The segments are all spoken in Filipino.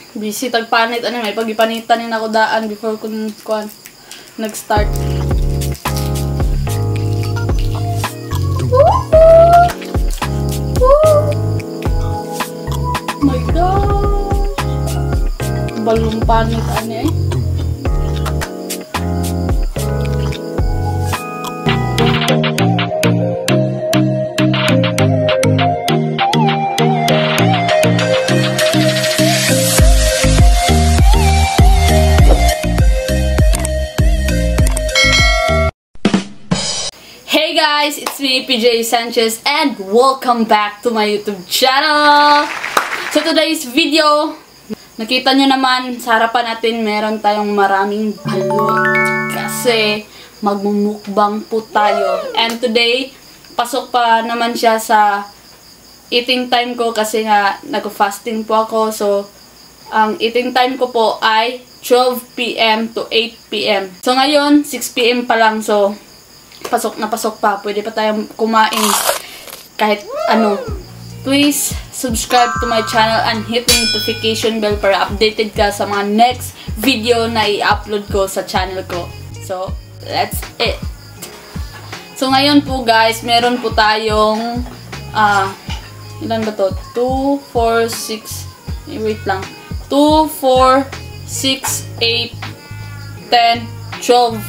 Busy tagpanit ano may pagipanitan ni nako daan before kun nag-start. My God. Balong panit ani eh. Hey guys, it's me PJ Sanchez and welcome back to my YouTube channel. So today's video, nakita nyo naman sa harapan natin meron tayong maraming balot kasi magmumukbang po tayo. And today, pasok pa naman siya sa eating time ko kasi nga nag-fasting po ako. So ang eating time ko po ay 12 PM to 8 PM. So ngayon, 6 PM pa lang. So pasok na pasok pa. Pwede pa tayong kumain kahit ano. Please subscribe to my channel and hit the notification bell para updated ka sa mga next video na i-upload ko sa channel ko. So, that's it. So, ngayon po guys, meron po tayong ilan ba to? 2, 4, 6 wait lang. 2, 4, 6, 8, 10, 12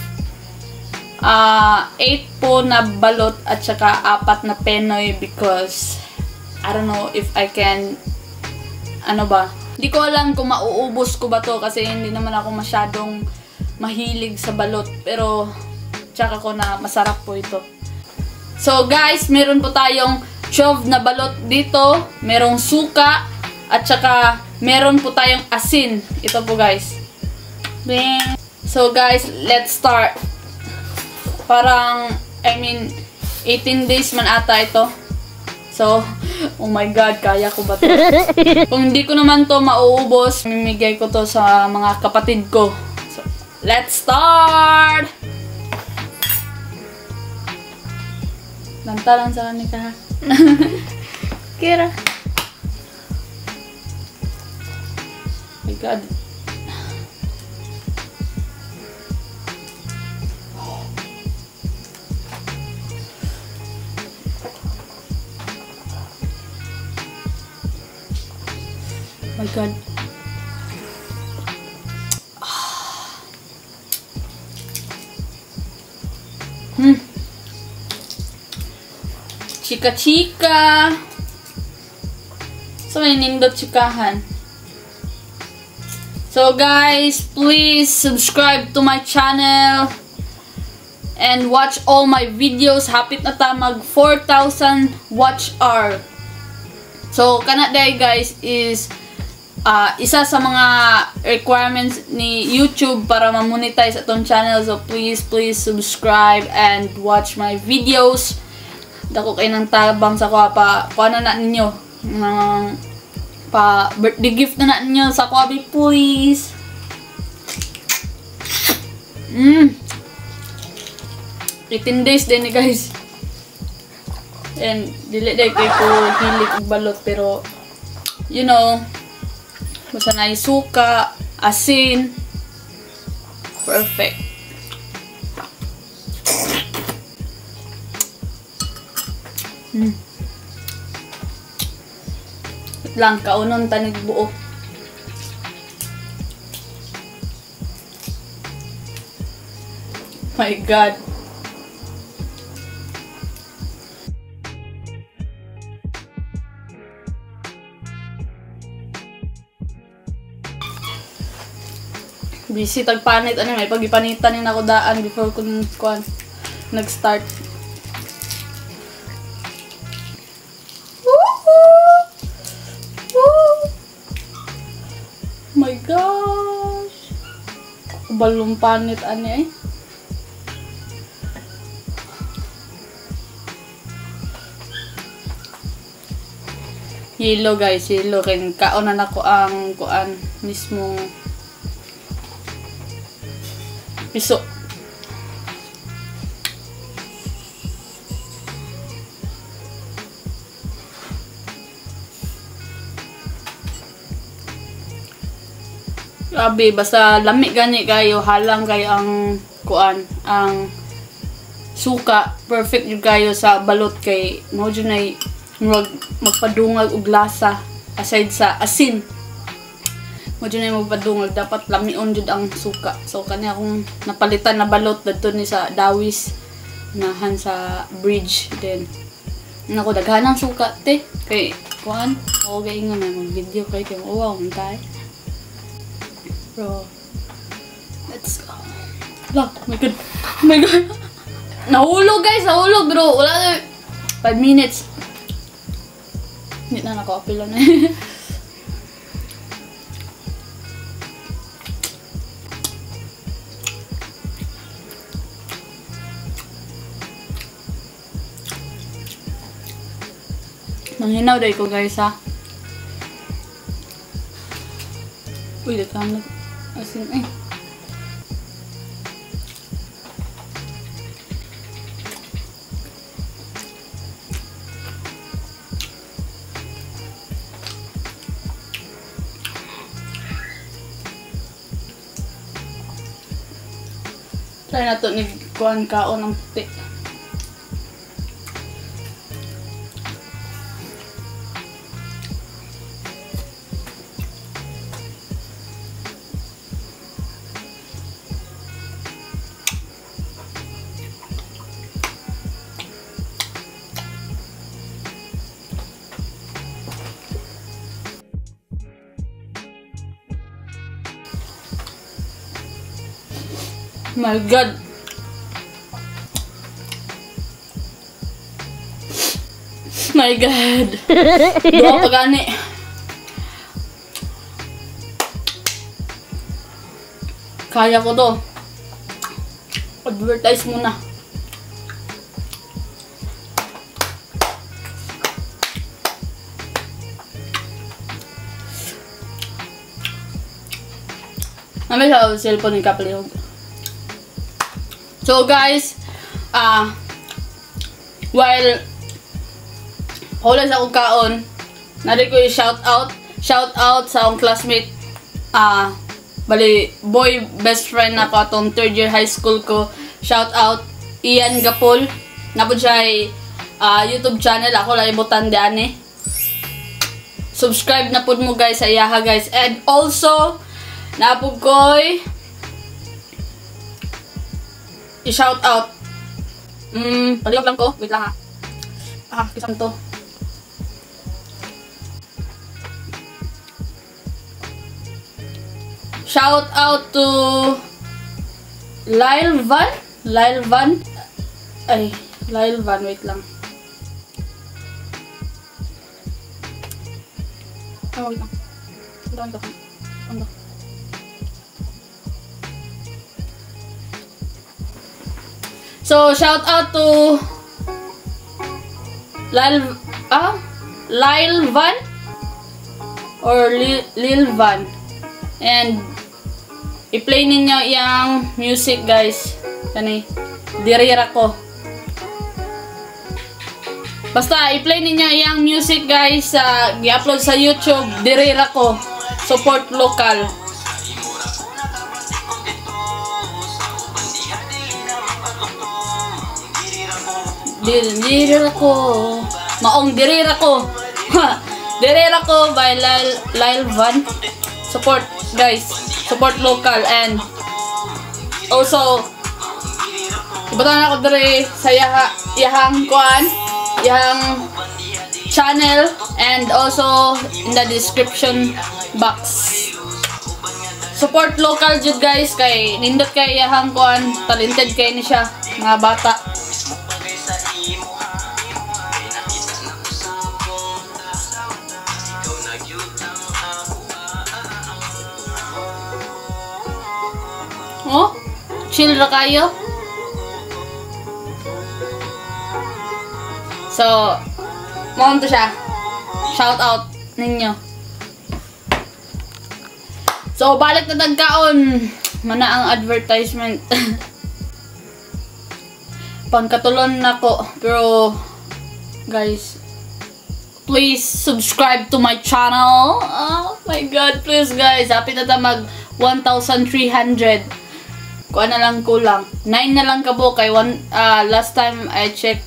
8 po na balot at saka 4 na penoy because I don't know if I can ano ba, hindi ko alam kung mauubos ko ba to kasi hindi naman ako masyadong mahilig sa balot pero tsaka ko na masarap po ito. So guys, meron po tayong 12 na balot dito, merong suka at saka meron po tayong asin. Ito po guys. So guys, let's start. Parang, 18 days man ata ito. So, oh my God, kaya ko ba to? Kung hindi ko naman to mauubos, mimigay ko to sa mga kapatid ko. So, let's start! Lanta lang sa kanila ha. Kira. Oh my God. Oh my God. Chika-chika. So, may nindot chikahan. So, guys, please subscribe to my channel and watch all my videos. Hapit na ta mag 4,000 watch hour. So, kanaday guys is isa sa mga requirements ni YouTube para ma-monetize atong channel. So please subscribe and watch my videos. Dako kay nang tabang sa kuha pa. Kuha na ninyo. Pa birthday gift na ninyo sa kuha, please. 18 days din guys. And dili day kay ko hilig og balot pero you know, basta na suka, asin, perfect. Wait lang, kaunon tanig buo. My God. Busy tagpanit ano may pagipanitan ni nako daan before kun nag-start. My gosh. Balong panit ani eh. Yellow guys, yellow kin kaon na nako ang kuan mismong piso. Grabe, basta lami gani kayo, halang kayo ang kuan, ang suka, perfect yung kayo sa balot kay mo dyan ay magpadungag og lasa aside sa asin. Mo dyan ay magpadungag, dapat lamion jud ang suka. So kani akong napalitan na balot dito ni sa Dawis nahan sa bridge then nako daghan ang suka te kay kuan okay nga na mag video kay wow tay. Bro, let's go. Oh my god. Oh my god. Nahulog guys, nahulog bro. Wala na. 5 minutes. Hindi na naka-apila na. Manghinaw dahil ko guys ha. Uy, datang na. Asin eh. Try na to ni kuan kaon ng puti. My god. My god. Dua pa gani. Kaya ko to. Advertise muna. Namay sa cellphone ni Kapalihog. So guys, while wala sa akong kaon, nari ko yung shout out sa akong classmate, bali boy best friend na ko atong 3rd year high school ko. Shout out Ian Gapol, napod siya ay YouTube channel, ako lang ibutan diyan eh. Subscribe na pod mo guys sa iyaha guys, and also napod ko'y i-shout out. Palihog lang ko. Wait lang ha. Kisam to. Shout out to Lyle Van. Ay, Lyle Van. Wait lang. Wait lang. Ito. So, shout out to Lyle Van or Lil Van, and i-play ninyo yung music guys. Kani, dirira ko. Basta i-play ninyo yung music guys, i-upload sa YouTube, dirira ko. Support local. Dirira ko. Maong dirira ko. Dirira ko by Lyle Van. Support guys. Support local, and also ibutan ako dire sa yahang kuan, yahang channel, and also in the description box. Support local jud guys, kay nindot kay yahang kuan, talented kay ni siya, mga bata. Oh, chill ra kayo. So, mo to siya. Shout out ninyo. So, balik na tagkaon. Mana ang advertisement. Pangkatulon na ko. Pero, guys, please subscribe to my channel. Oh my god, please guys. Happy na ta mag 1,300. Kuha na lang kulang. 9 na lang kabo kay last time I checked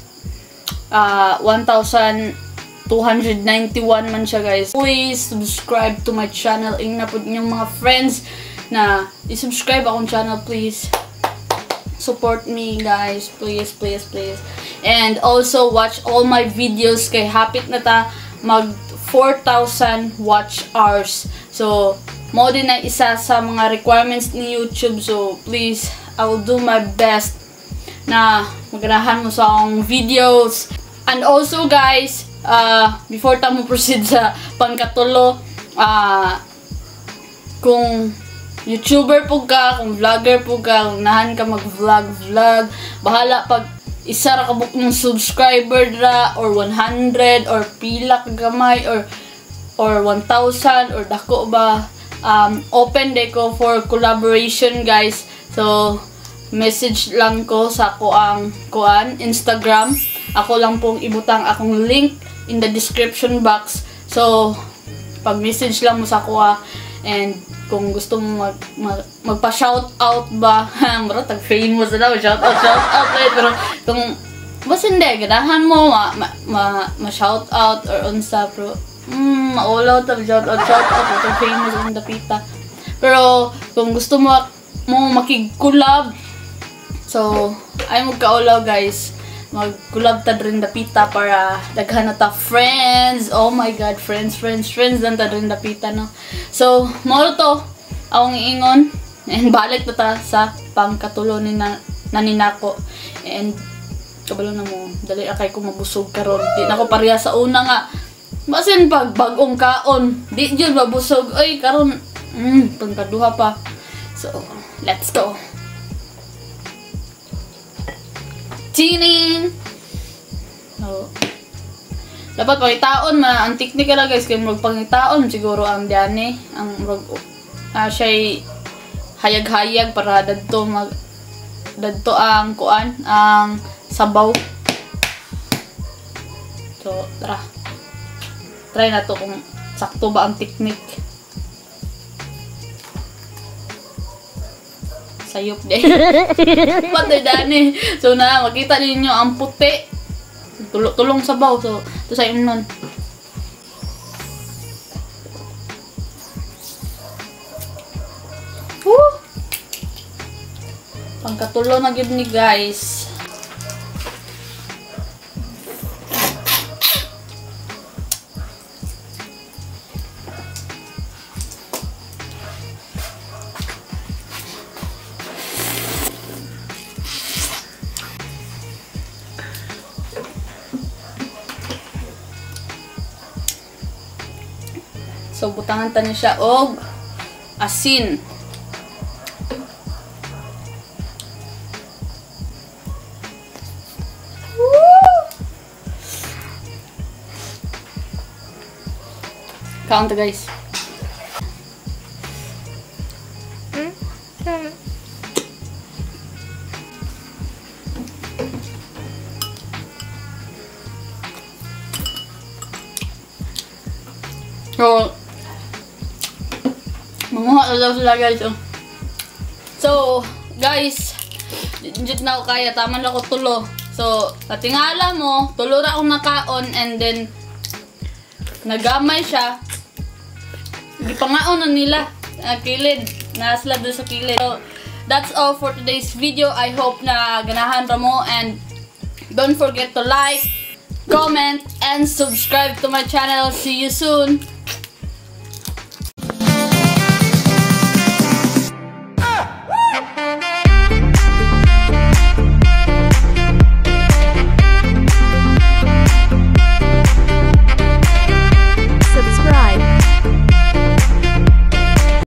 1,291 man siya, guys. Please subscribe to my channel. Ingna po ninyong mga friends na i-subscribe akong channel, please. Support me, guys. Please, please, please. And also watch all my videos kay hapit na ta mag 4,000 watch hours. So mo din na isa sa mga requirements ni YouTube. So please, I will do my best na maganahan mo sa akong videos. And also, guys, before ta mo proceed sa pangkatulo, kung YouTuber po ka, kung vlogger po ka, kung nahan ka mag-vlog, bahala pag isa ra ka book ng subscriber ra, or 100, or pila ka gamay, or 1,000, or dako ba, open day ko for collaboration, guys. So message lang ko sa kuang Instagram. Ako lang pong ibutang akong link in the description box. So pag message lang mo sa kuha, and kung gusto mo magpa-shoutout ba, mara tag-famous na daw, shoutout, pero kung basta hindi, ganahan mo ma-shoutout or unsa, pero maulaw ta, shoutout, tag-famous ang dapita. Pero kung gusto mo makig-collab, so ay magkaulaw, guys, mag-collab ta rin dapita para daghan na ta friends. Oh my god, friends dan ta rin dapita, no? So mo to akong iingon, and balik na ta sa pangkatulo ni naninako. And kabalo na mo, dali akay ko mabusog karon. Di na ko pareha sa una nga. Basin pag bagong kaon, di jud mabusog. Ay karon pangkaduha pa. So let's go. Tining! So, dapat pangitaon man ang teknika lang, guys, kaya magpangitaon siguro ang diyan ang siya'y hayag-hayag para dadto ang kuan ang sabaw. So try na to kung sakto ba ang teknik. Sayop din. Patay dani. So na makita ninyo ang puti. Tulong sabaw. So to sa imnon. Pangkatulo na gyud ni, guys. So butangan ta niya siya og asin. Count, guys. So mamuha na daw sila, guys. So guys, dito na ako kaya, tama na ako tulo. So tatingala mo, tulo ra akong nakaon, and then nagamay siya. Gipangaon na nila kilid, nasla doon sa kilid. So that's all for today's video. I hope na ganahan ra mo, and don't forget to like, comment, and subscribe to my channel. See you soon.